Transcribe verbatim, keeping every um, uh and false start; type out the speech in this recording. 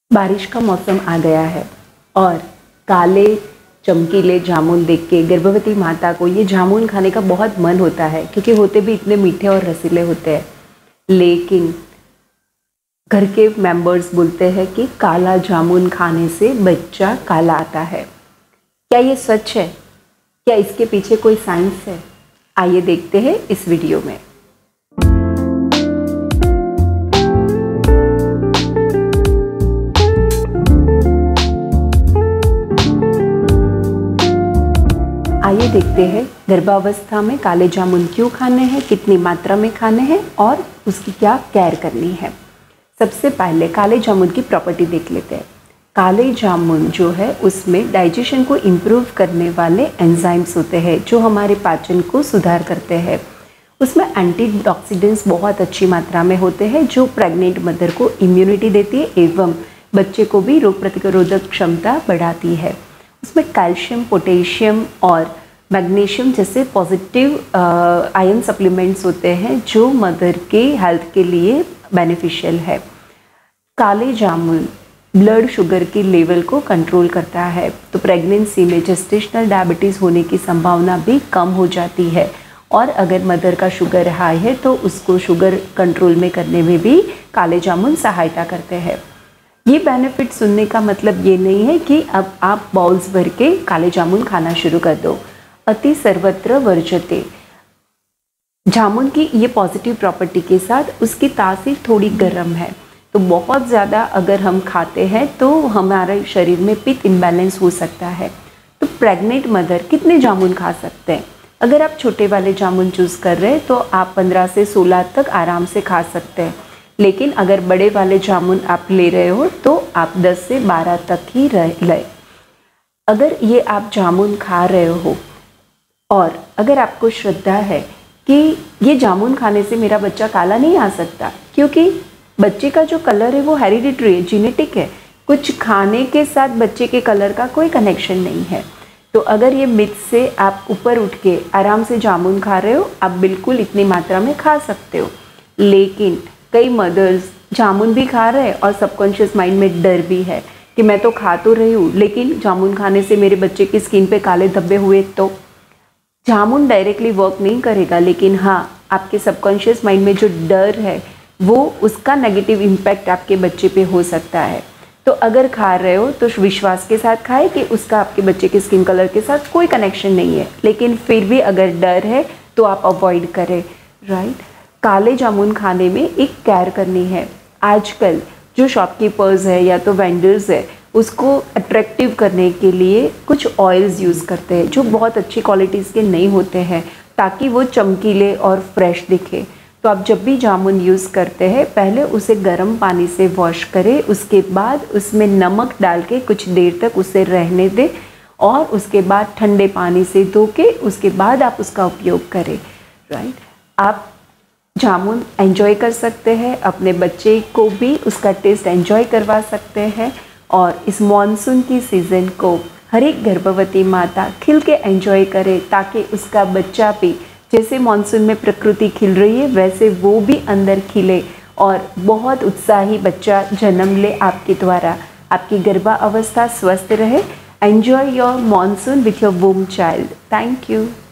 बारिश का मौसम आ गया है और काले चमकीले जामुन देख के गर्भवती माता को ये जामुन खाने का बहुत मन होता है, क्योंकि होते भी इतने मीठे और रसीले होते हैं। लेकिन घर के मेंबर्स बोलते हैं कि काला जामुन खाने से बच्चा काला आता है। क्या ये सच है? क्या इसके पीछे कोई साइंस है? आइए देखते हैं इस वीडियो में। आइए देखते हैं गर्भावस्था में काले जामुन क्यों खाने हैं, कितनी मात्रा में खाने हैं और उसकी क्या केयर करनी है। सबसे पहले काले जामुन की प्रॉपर्टी देख लेते हैं। काले जामुन जो है उसमें डाइजेशन को इम्प्रूव करने वाले एंजाइम्स होते हैं जो हमारे पाचन को सुधार करते हैं। उसमें एंटीऑक्सीडेंट्स बहुत अच्छी मात्रा में होते हैं जो प्रेग्नेंट मदर को इम्यूनिटी देती है एवं बच्चे को भी रोग प्रतिरोधक क्षमता बढ़ाती है। उसमें कैल्शियम, पोटेशियम और मैग्नीशियम जैसे पॉजिटिव आयन सप्लीमेंट्स होते हैं जो मदर के हेल्थ के लिए बेनिफिशियल है। काले जामुन ब्लड शुगर की लेवल को कंट्रोल करता है, तो प्रेगनेंसी में जेस्टेशनल डायबिटीज़ होने की संभावना भी कम हो जाती है। और अगर मदर का शुगर हाई है तो उसको शुगर कंट्रोल में करने में भी काले जामुन सहायता करते हैं। ये बेनिफिट सुनने का मतलब ये नहीं है कि अब आप बाउल्स भर के काले जामुन खाना शुरू कर दो। अति सर्वत्र वर्जते। जामुन की ये पॉजिटिव प्रॉपर्टी के साथ उसकी तासीर थोड़ी गर्म है, तो बहुत ज़्यादा अगर हम खाते हैं तो हमारे शरीर में पित्त इम्बैलेंस हो सकता है। तो प्रेग्नेंट मदर कितने जामुन खा सकते हैं? अगर आप छोटे वाले जामुन चूज़ कर रहे हैं तो आप पंद्रह से सोलह तक आराम से खा सकते हैं। लेकिन अगर बड़े वाले जामुन आप ले रहे हो तो आप दस से बारह तक ही लें। अगर ये आप जामुन खा रहे हो और अगर आपको श्रद्धा है कि ये जामुन खाने से मेरा बच्चा काला नहीं आ सकता, क्योंकि बच्चे का जो कलर है वो हेरिडिटरी है, जेनेटिक है, कुछ खाने के साथ बच्चे के कलर का कोई कनेक्शन नहीं है। तो अगर ये मिथ से आप ऊपर उठ के आराम से जामुन खा रहे हो, आप बिल्कुल इतनी मात्रा में खा सकते हो। लेकिन कई मदर्स जामुन भी खा रहे हैं और सबकॉन्शियस माइंड में डर भी है कि मैं तो खा तो रही हूँ लेकिन जामुन खाने से मेरे बच्चे की स्किन पे काले धब्बे हुए। तो जामुन डायरेक्टली वर्क नहीं करेगा, लेकिन हाँ आपके सबकॉन्शियस माइंड में जो डर है वो उसका नेगेटिव इम्पैक्ट आपके बच्चे पे हो सकता है। तो अगर खा रहे हो तो विश्वास के साथ खाए कि उसका आपके बच्चे के स्किन कलर के साथ कोई कनेक्शन नहीं है, लेकिन फिर भी अगर डर है तो आप अवॉइड करें। राइट। काले जामुन खाने में एक केयर करनी है। आजकल जो शॉपकीपर्स है या तो वेंडर्स है उसको अट्रैक्टिव करने के लिए कुछ ऑयल्स यूज़ करते हैं जो बहुत अच्छी क्वालिटीज़ के नहीं होते हैं, ताकि वो चमकीले और फ्रेश दिखे। तो आप जब भी जामुन यूज़ करते हैं पहले उसे गर्म पानी से वॉश करें, उसके बाद उसमें नमक डाल के कुछ देर तक उसे रहने दें और उसके बाद ठंडे पानी से धो के उसके बाद आप उसका उपयोग करें। राइट। आप जामुन एंजॉय कर सकते हैं, अपने बच्चे को भी उसका टेस्ट एंजॉय करवा सकते हैं और इस मॉनसून की सीज़न को हर एक गर्भवती माता खिल के एंजॉय करे, ताकि उसका बच्चा भी जैसे मॉनसून में प्रकृति खिल रही है वैसे वो भी अंदर खिले और बहुत उत्साही बच्चा जन्म ले आपके द्वारा। आपकी गर्भावस्था स्वस्थ रहे। Enjoy your monsoon with your womb child. Thank you.